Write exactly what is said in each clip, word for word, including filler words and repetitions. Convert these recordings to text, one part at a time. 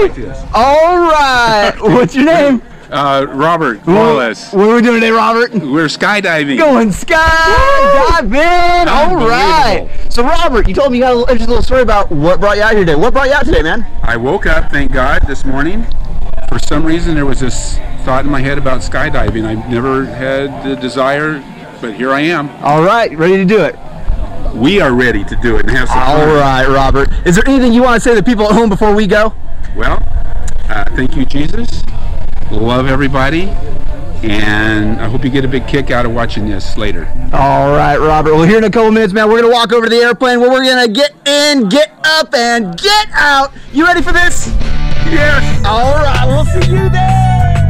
like this. All right. What's your name? Uh, Robert Wallace. What are we doing today, Robert? We're skydiving. Going skydiving. All right. So, Robert, you told me you got a little interesting little story about what brought you out here today. What brought you out today, man? I woke up, thank God, this morning. For some reason, there was this thought in my head about skydiving. I've never had the desire, but here I am. All right. Ready to do it? We are ready to do it and have some fun. All right, Robert. Is there anything you want to say to the people at home before we go? Well, uh, thank you, Jesus. Love everybody, and I hope you get a big kick out of watching this later. All right, Robert. Well, here in a couple minutes, man, we're going to walk over to the airplane where we're going to get in, get up, and get out. You ready for this? Yes. All right, we'll see you there.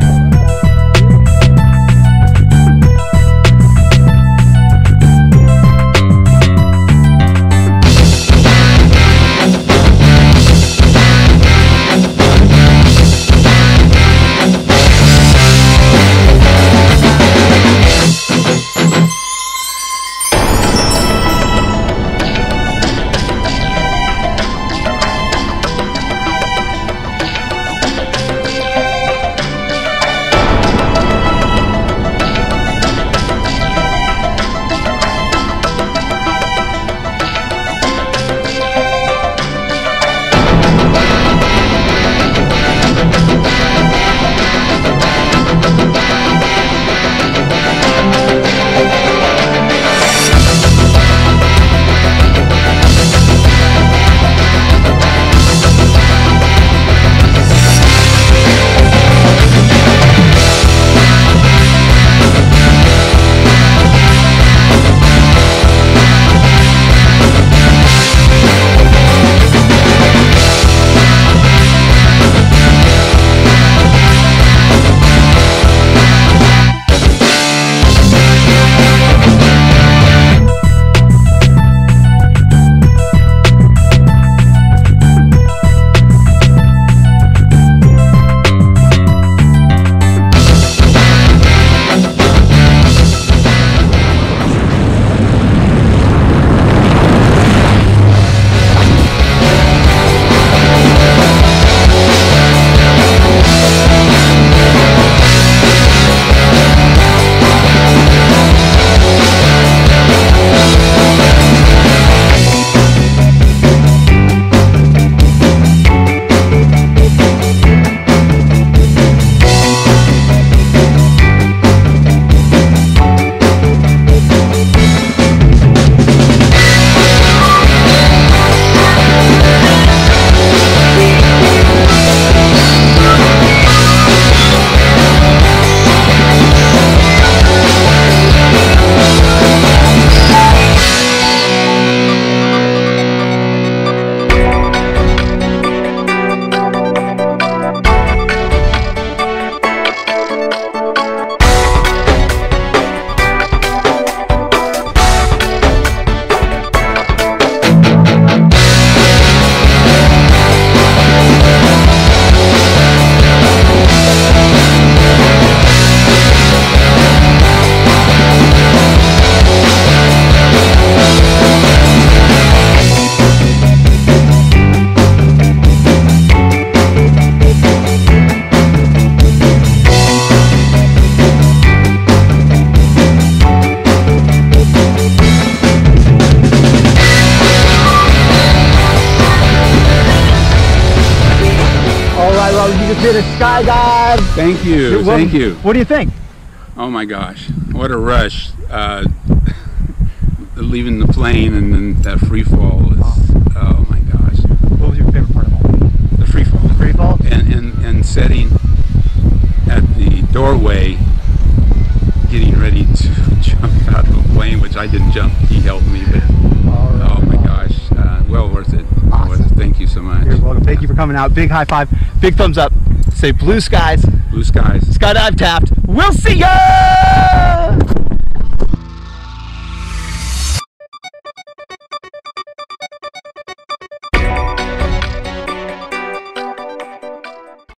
You just did a skydive. Thank you. Well, thank you. What do you think? Oh my gosh, what a rush. Uh, leaving the plane and then that free fall is, oh my gosh. What was your favorite part of all? The free fall. The free fall? And, and, and sitting at the doorway, getting ready to jump out of the plane, which I didn't jump, he helped me, but right. Oh my gosh, uh, well worth it. Awesome. Well worth it. Thank you so much. You're welcome. Thank you for coming out. Big high five, big thumbs up. Say blue skies. Blue skies. Skydive Taft. We'll see ya!